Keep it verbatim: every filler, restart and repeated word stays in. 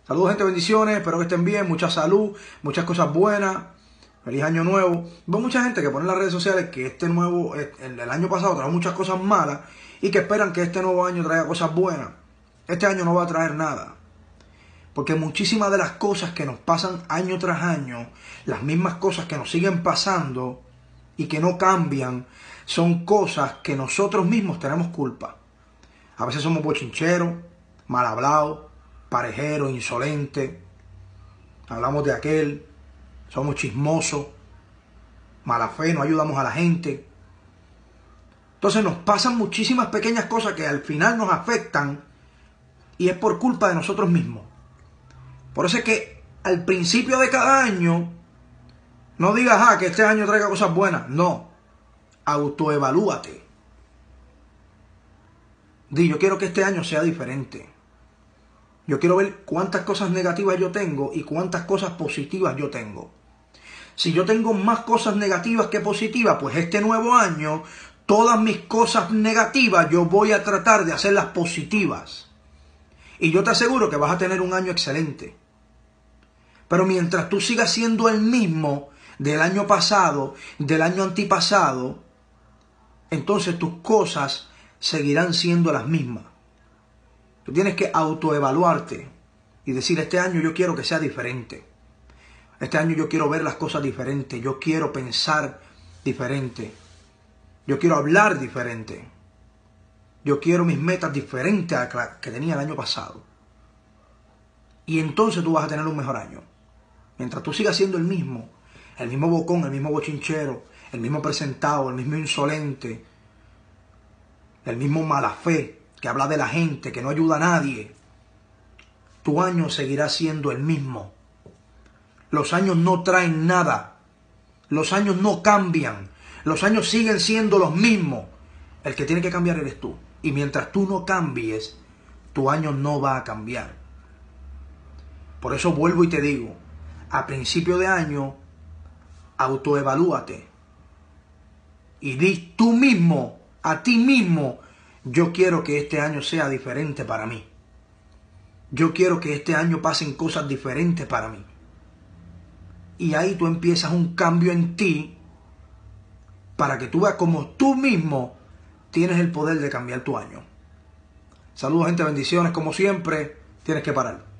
Saludos, gente, bendiciones, espero que estén bien, mucha salud, muchas cosas buenas, feliz año nuevo. Veo mucha gente que pone en las redes sociales que este nuevo, el, el año pasado trajo muchas cosas malas y que esperan que este nuevo año traiga cosas buenas. Este año no va a traer nada, porque muchísimas de las cosas que nos pasan año tras año, las mismas cosas que nos siguen pasando y que no cambian, son cosas que nosotros mismos tenemos culpa. A veces somos bochincheros, mal hablados, parejeros, insolentes, hablamos de aquel, somos chismosos, mala fe, no ayudamos a la gente. Entonces nos pasan muchísimas pequeñas cosas que al final nos afectan y es por culpa de nosotros mismos. Por eso es que al principio de cada año no digas ah, que este año traiga cosas buenas. No, autoevalúate. Di, yo quiero que este año sea diferente. Yo quiero ver cuántas cosas negativas yo tengo y cuántas cosas positivas yo tengo. Si yo tengo más cosas negativas que positivas, pues este nuevo año, todas mis cosas negativas yo voy a tratar de hacerlas positivas. Y yo te aseguro que vas a tener un año excelente. Pero mientras tú sigas siendo el mismo del año pasado, del año antipasado, entonces tus cosas seguirán siendo las mismas. Tú tienes que autoevaluarte y decir, este año yo quiero que sea diferente. Este año yo quiero ver las cosas diferentes. Yo quiero pensar diferente. Yo quiero hablar diferente. Yo quiero mis metas diferentes a las que tenía el año pasado. Y entonces tú vas a tener un mejor año. Mientras tú sigas siendo el mismo, el mismo bocón, el mismo bochinchero, el mismo presentado, el mismo insolente, el mismo mala fe, que habla de la gente, que no ayuda a nadie, tu año seguirá siendo el mismo. Los años no traen nada. Los años no cambian. Los años siguen siendo los mismos. El que tiene que cambiar eres tú. Y mientras tú no cambies, tu año no va a cambiar. Por eso vuelvo y te digo, a principio de año, autoevalúate. Y di tú mismo, a ti mismo, yo quiero que este año sea diferente para mí. Yo quiero que este año pasen cosas diferentes para mí. Y ahí tú empiezas un cambio en ti para que tú veas como tú mismo tienes el poder de cambiar tu año. Saludos, gente, bendiciones. Como siempre, tienes que parar.